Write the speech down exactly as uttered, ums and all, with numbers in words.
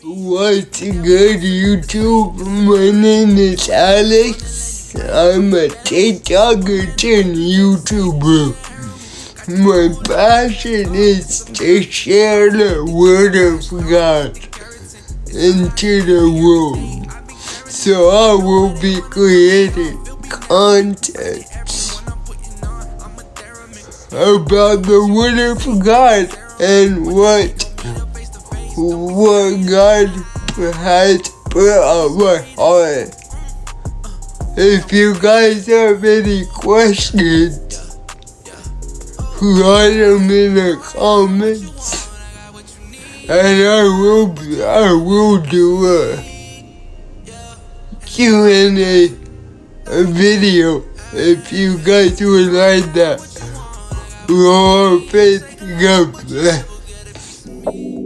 What's good, YouTube? My name is Alex. I'm a TikToker and YouTuber. My passion is to share the Word of God into the world. So I will be creating content about the Word of God and what what God has put on my heart. If you guys have any questions, write them in the comments, and I will I will do a Q and A a video if you guys would like that. Rollinonfaith, God bless.